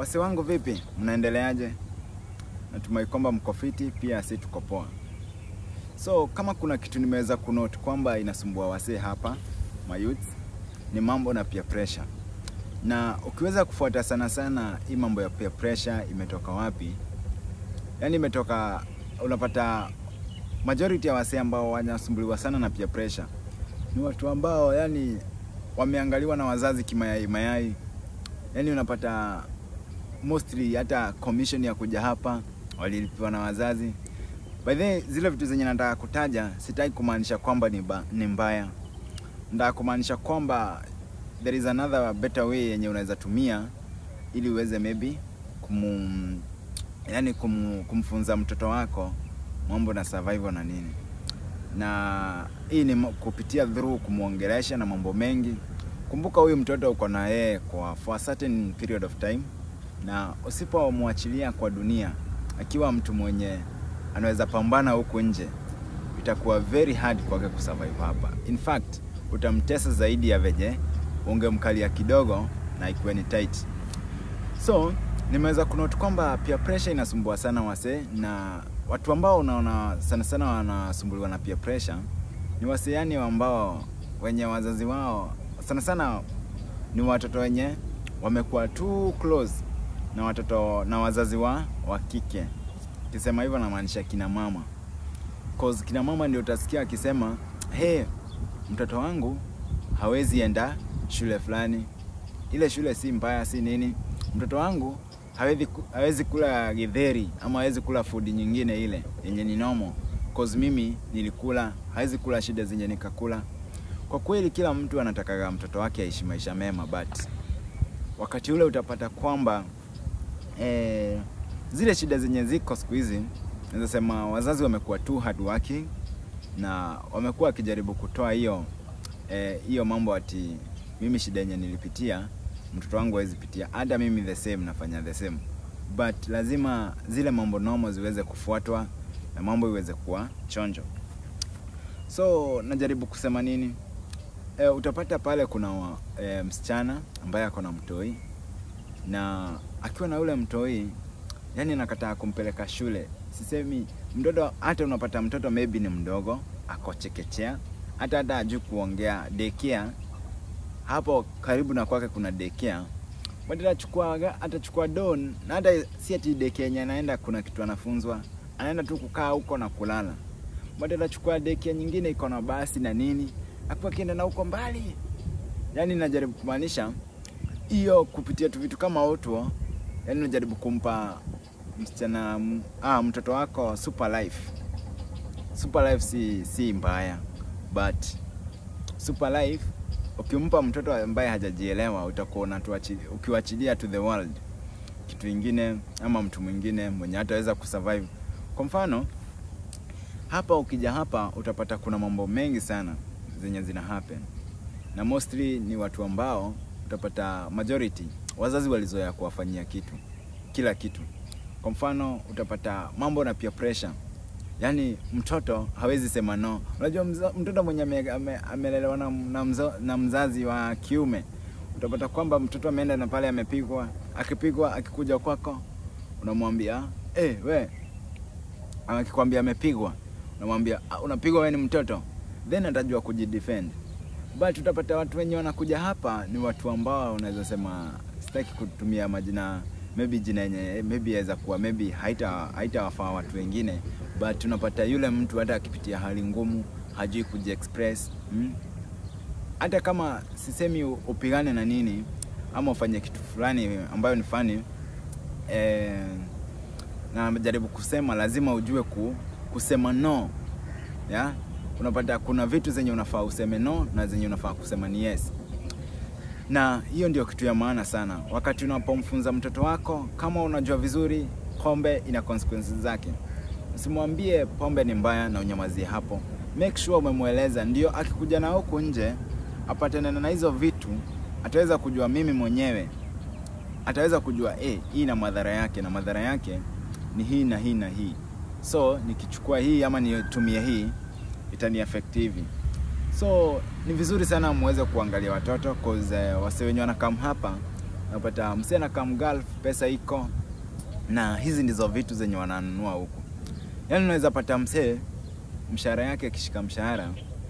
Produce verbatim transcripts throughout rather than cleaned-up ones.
Wase wangu vipi? Mnaendeleaje? Natumai kwamba mko fiti, pia sisi tuko poa. So kama kuna kitu nimeweza kunote kwamba inasumbua wase hapa, my youth, ni mambo na peer pressure. Na ukiweza kufuata sana sana hii mambo ya peer pressure imetoka wapi? Yaani imetoka, unapata majority ya wase ambao wanasumbuliwa sana na peer pressure ni watu ambao yani wameangaliwa na wazazi kimayai mayai. Yaani unapata mostly hata commission ya kuja hapa walilipiwa na wazazi. By the way, zile vitu zenye nataka kutaja sitaki kumaanisha kwamba ni, ni mbaya. Nataka kumaanisha kwamba there is another better way yenye unaweza tumia ili uweze maybe kumu, yani kum, kumfunza mtoto wako mambo na survival na nini. Na hii ni kupitia through kumuongelesha na mambo mengi. Kumbuka huyu mtoto uko na yeye kwa for a certain period of time, na usipomwachilia kwa dunia akiwa mtu mwenye anaweza pambana huko nje, itakuwa very hard kwake kusurvive hapa. In fact, utamtesa zaidi ya veje ungemkalia kidogo na ikuwe ni tight. So, nimeweza kunote kwamba peer pressure inasumbua sana wase, na watu ambao unaona sana sana wanasumbuliwa na peer pressure ni wase yani ambao wenye wazazi wao sana sana ni watoto wenye wamekuwa too close na watoto na wazazi wa wa kike. Kisema hivyo namaanisha kina mama. Cause kina mama ndio utasikia akisema, "Hey, mtoto wangu hawezi enda shule fulani. Ile shule si mbaya si nini. Mtoto wangu hawezi hawezi kula githeri ama hawezi kula food nyingine ile yenye ni normal. Cause mimi nilikula, hawezi kula shida zenye nikakula." Kwa kweli kila mtu anataka mtoto wake aishi maisha mema, but wakati ule utapata kwamba eh, zile shida zenye ziko siku hizi, naweza sema wazazi wamekuwa too hard working na wamekuwa wakijaribu kutoa hiyo hiyo eh, mambo ati mimi shida yenye nilipitia mtoto wangu hawezi pitia, hata mimi the same nafanya the same. But lazima zile mambo normal ziweze kufuatwa na mambo iweze kuwa chonjo. So najaribu kusema nini? E, utapata pale kuna e, msichana ambaye ako na mtoi, na akiwa na ule mtoi yani anakataa kumpeleka shule. Sisemi mtoto, hata unapata mtoto maybe ni mdogo, ako chekechea, hata hata hajui kuongea, daycare hapo karibu na kwake kuna daycare. Baada atachukua atachukua don, na hata si ati daycare yenyewe anaenda kuna kitu anafunzwa, anaenda tu kukaa huko na kulala. Baada atachukua daycare nyingine iko na basi na nini, hapo kienda na huko mbali. Yani najaribu kumaanisha hiyo kupitia tu vitu kama auto, yani najaribu kumpa msichana ah mtoto wako super life. Super life si si mbaya, but super life ukimpa mtoto ambaye hajajielewa utakuwa unatuachilia, ukiwachilia to the world kitu kingine ama mtu mwingine mwenye hataweza kusurvive. Kwa mfano hapa ukija hapa utapata kuna mambo mengi sana zenye zina happen, na mostly ni watu ambao utapata majority wazazi walizoea kuwafanyia kitu kila kitu. Kwa mfano utapata mambo na peer pressure, yani mtoto hawezi sema no. Unajua mtoto mwenye amelelewa na, na, mzo, na mzazi wa kiume, utapata kwamba mtoto ameenda na pale amepigwa, akipigwa akikuja kwako unamwambia eh hey, we akikwambia amepigwa unamwambia unapigwa wewe ni mtoto, then atajua kujidefend. But utapata watu wenye wanakuja hapa ni watu ambao unaweza sema, sitaki kutumia majina, maybe jina yenye maybe yaweza kuwa maybe haita haitawafaa watu wengine, but tunapata yule mtu hata akipitia hali ngumu hajui kujiexpress. hmm? Hata kama sisemi upigane na nini ama ufanye kitu fulani ambayo ni funny, eh, na jaribu kusema lazima ujue ku, kusema no. Ya? Unapata kuna vitu zenye unafaa useme no na zenye unafaa kusema ni yes. Na hiyo ndio kitu ya maana sana. Wakati unapomfunza mtoto wako, kama unajua vizuri pombe ina consequences zake, usimwambie pombe ni mbaya na unyamazie hapo. Make sure umemueleza, ndio akikuja na huko nje apatane na hizo vitu, ataweza kujua mimi mwenyewe. Ataweza kujua eh hii na madhara yake, na madhara yake ni hii na hii na hii. So nikichukua hii ama nitumie hii itani effective. So ni vizuri sana muweze kuangalia watoto, cause uh, wase wenye wanakam hapa unapata msee na kam Gulf, pesa iko, na hizi ndizo vitu zenye wananunua huku. Yani unaweza pata msee mshahara yake akishika mshahara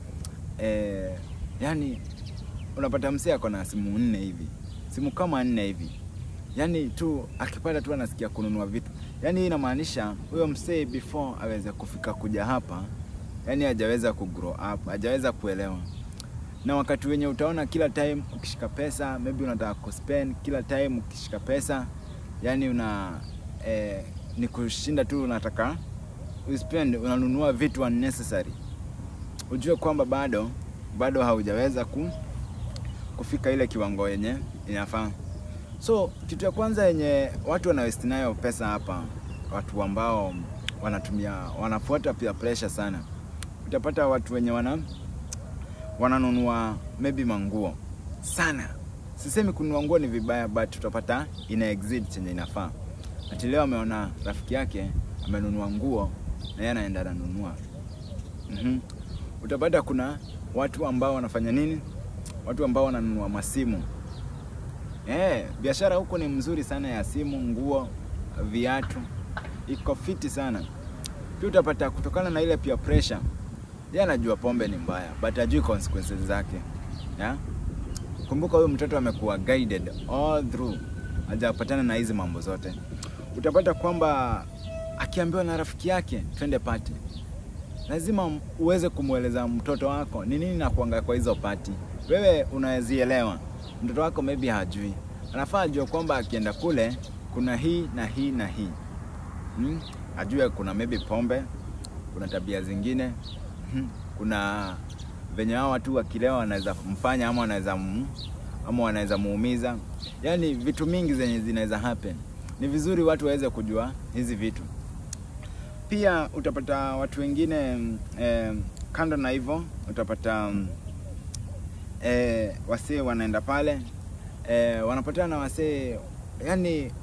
eh, yani unapata msee ako na simu nne hivi, simu kama nne hivi, yani tu akipata tu anasikia kununua vitu. Yani hii inamaanisha huyo msee before aweze kufika kuja hapa, yani hajaweza ku grow up, hajaweza kuelewa. Na wakati wenye utaona kila time ukishika pesa, maybe unataka kuspend kila time ukishika pesa, yani una eh, ni kushinda tu unataka uspend, unanunua vitu unnecessary. Ujue kwamba bado bado haujaweza ku, kufika ile kiwango yenye inafaa. So kitu ya kwanza yenye watu wanawaste nayo pesa hapa, watu ambao wanatumia wanafuata peer pressure sana. Utapata watu wenye wana wananunua maybe manguo sana. Sisemi kununua nguo ni vibaya, but utapata ina exit chenye inafaa. Ati leo ameona rafiki yake amenunua nguo na yeye anaenda ananunua. Mhm. Utapata kuna watu ambao wanafanya nini? Watu ambao wananunua masimu. Eh, biashara huko ni mzuri sana ya simu, nguo, viatu. Iko fiti sana. Pia utapata kutokana na ile peer pressure, yeye anajua pombe ni mbaya, but hajui consequences zake. Yeah? Kumbuka huyo mtoto amekuwa guided all through, hajapatana na hizi mambo zote. Utapata kwamba akiambiwa na rafiki yake twende party, lazima uweze kumueleza mtoto wako ni nini nakuanga kwa hizo party. Wewe unazielewa, mtoto wako maybe hajui. Anafaa ajue kwamba akienda kule kuna hii na hii na hii. Hmm? Ajue kuna maybe pombe, kuna tabia zingine, hmm? Kuna venye hao watu wakilewa wanaweza mfanya ama wanaweza ama wanaweza muumiza. Yani vitu mingi zenye zinaweza happen. Ni vizuri watu waweze kujua hizi vitu. Pia utapata watu wengine eh, kando na hivyo utapata eh, wasee wanaenda pale eh, wanapatana na wasee, yani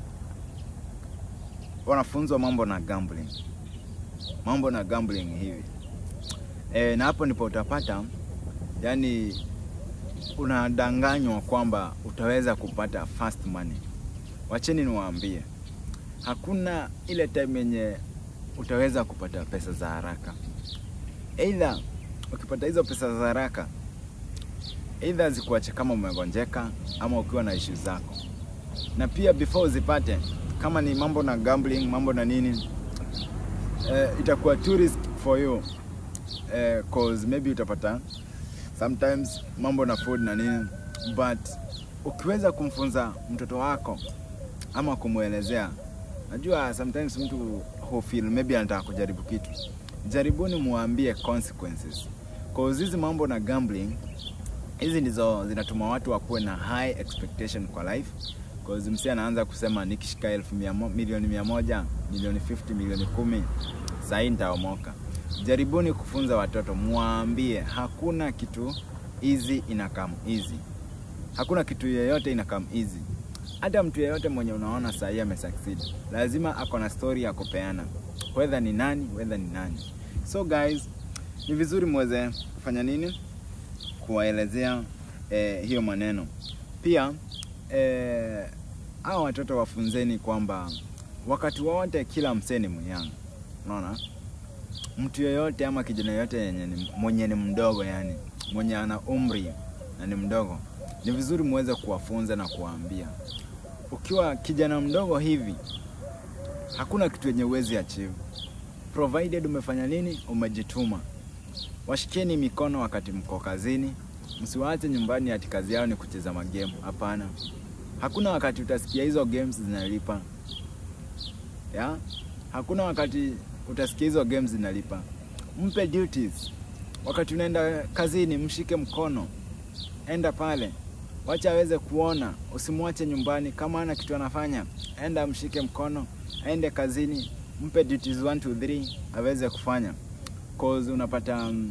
wanafunzwa mambo na gambling. Mambo na gambling hivi. Eh, na hapo ndipo utapata yani unadanganywa kwamba utaweza kupata fast money. Wacheni niwaambie, hakuna ile time yenye utaweza kupata pesa za haraka. Either ukipata hizo pesa za haraka, either zikuache kama umegonjeka ama ukiwa na issues zako. Na pia before uzipate, kama ni mambo na gambling, mambo na nini, eh, itakuwa too risk for you. Eh, cause maybe utapata sometimes mambo na food na nini, but ukiweza kumfunza mtoto wako ama kumuelezea, najua sometimes mtu who feel maybe anataka kujaribu kitu, jaribuni muambie consequences. Cause hizi mambo na gambling, hizi ndizo zinatuma watu wakuwe na high expectation kwa life. Cause msee anaanza kusema nikishika elfu milioni mia moja, milioni hamsini, milioni kumi, sasa nitaomoka. Jaribuni kufunza watoto, muambie hakuna kitu easy inakam easy. Hakuna kitu yoyote inakam easy. Hata mtu yeyote mwenye unaona sasa yeye amesucceed, lazima ako na story ya kupeana. Whether ni nani, whether ni nani. So guys, ni vizuri muweze kufanya nini? Kuwaelezea eh, hiyo maneno. Pia eh, hao watoto wafunzeni kwamba wakati wote kila msee ni mnyanga. Unaona? Mtu yeyote ama kijana yeyote mwenye ni mdogo, yani mwenye ana umri na ni mdogo, ni vizuri muweze kuwafunza na kuwaambia, ukiwa kijana mdogo hivi hakuna kitu yenye uwezi achieve provided umefanya nini, umejituma. Washikeni mikono wakati mko kazini, msiwaache nyumbani ati kazi yao ni kucheza magame. Hapana. Hakuna wakati utasikia hizo games zinalipa. Ya? Hakuna wakati utasikia hizo games zinalipa. Mpe duties. Wakati unaenda kazini, mshike mkono. Enda pale. Wacha aweze kuona, usimwache nyumbani. Kama ana kitu anafanya, enda mshike mkono, aende kazini, mpe duties one two three aweze kufanya. Cause unapata um,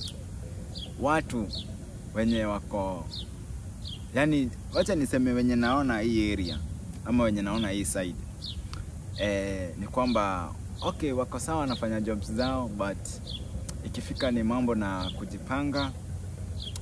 watu wenye wako, yani wacha niseme wenye naona hii area ama wenye naona hii side, eh, ni kwamba okay, wako sawa wanafanya jobs zao, but ikifika ni mambo na kujipanga,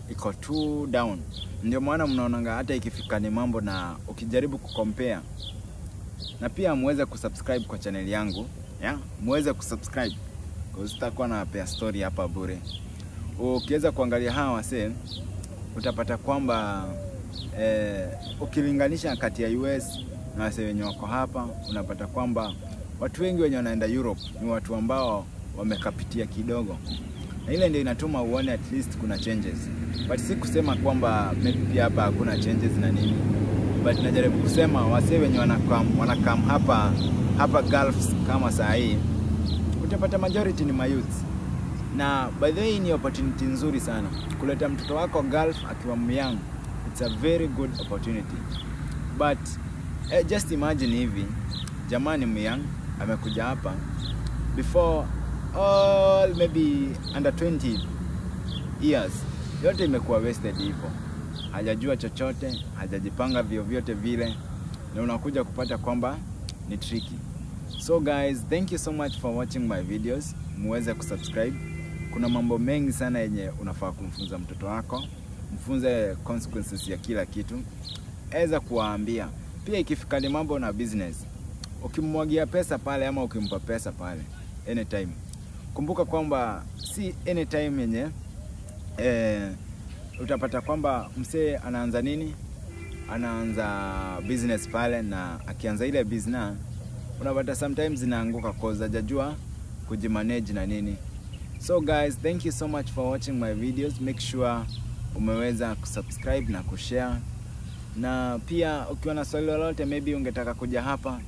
iko too down. Ndio maana mnaonanga hata ikifika ni mambo na ukijaribu kucompare. Na pia muweze kusubscribe kwa channel yangu, yeah? Muweze kusubscribe kwa sitakuwa na pea story hapa bure. Ukiweza kuangalia hawa wase utapata kwamba eh, ukilinganisha kati ya U S na wase wenye wako hapa, unapata kwamba watu wengi wenye wanaenda Europe ni watu ambao wamekapitia kidogo. Na ile ndio inatuma uone at least kuna changes. But si kusema kwamba maybe pia hapa hakuna changes na nini. But najaribu kusema wase wenye wanakam wanakam hapa hapa Gulf kama saa hii, utapata majority ni mayouth. Na by the way ni opportunity nzuri sana. Kuleta mtoto wako Gulf akiwa young, it's a very good opportunity. But eh, just imagine hivi, jamani myang amekuja hapa before all maybe under twenty years, yote imekuwa wasted hivyo. Hajajua chochote, hajajipanga vyo vyote vile, na unakuja kupata kwamba ni tricky. So guys, thank you so much for watching my videos. Muweze kusubscribe. Kuna mambo mengi sana yenye unafaa kumfunza mtoto wako. Mfunze consequences ya kila kitu. Eza kuwaambia. Pia ikifika ni mambo na business, ukimwagia pesa pale ama ukimpa pesa pale anytime, kumbuka kwamba si anytime yenye eh, utapata kwamba msee anaanza nini, anaanza business pale, na akianza ile business unapata sometimes inaanguka cause hajajua kujimanage na nini. So guys, thank you so much for watching my videos. Make sure umeweza kusubscribe na kushare. Na pia ukiwa na swali lolote, maybe ungetaka kuja hapa,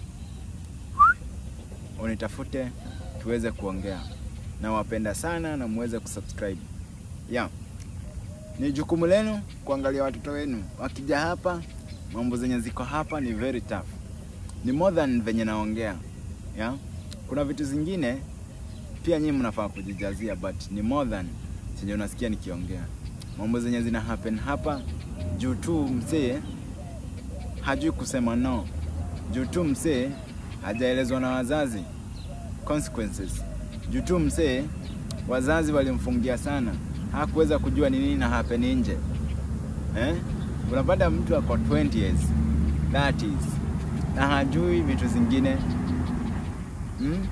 unitafute tuweze kuongea. Na wapenda sana na muweze kusubscribe. Yeah. Ni jukumu lenu kuangalia watoto wenu wakija hapa. Mambo zenye ziko hapa ni very tough. Ni more than venye naongea. Yeah? Kuna vitu zingine pia nyinyi mnafaa kujijazia, but ni more than chenye unasikia nikiongea. Mambo zenye zina happen hapa juu tu msee hajui kusema no. Juu tu msee hajaelezwa na wazazi consequences. Juu tu msee wazazi walimfungia sana, hakuweza kujua ni nini na happen nje. Eh? Unapata mtu ako twenty years, thirties, na hajui vitu zingine. Hmm?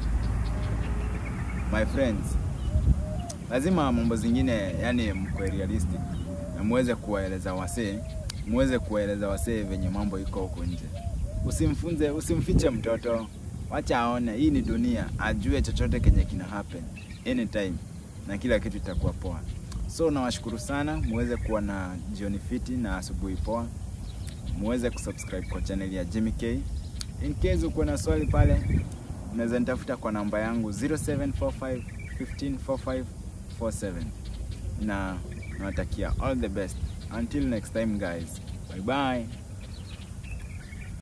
My friends, lazima mambo zingine yani mkwe realistic. Na muweze kuwaeleza wasee, muweze kuwaeleza wasee venye mambo iko huko nje. Usimfunze, usimfiche mtoto. Wacha aone hii ni dunia, ajue chochote kenye kina happen anytime, na kila kitu itakuwa poa. So nawashukuru sana, muweze kuwa na jioni fiti na asubuhi poa. Muweze kusubscribe kwa channel ya Jimmy K. In case uko na swali pale, unaweza nitafuta kwa namba yangu zero seven four five one five four five four seven. Na nawatakia all the best. Until next time guys. Bye bye.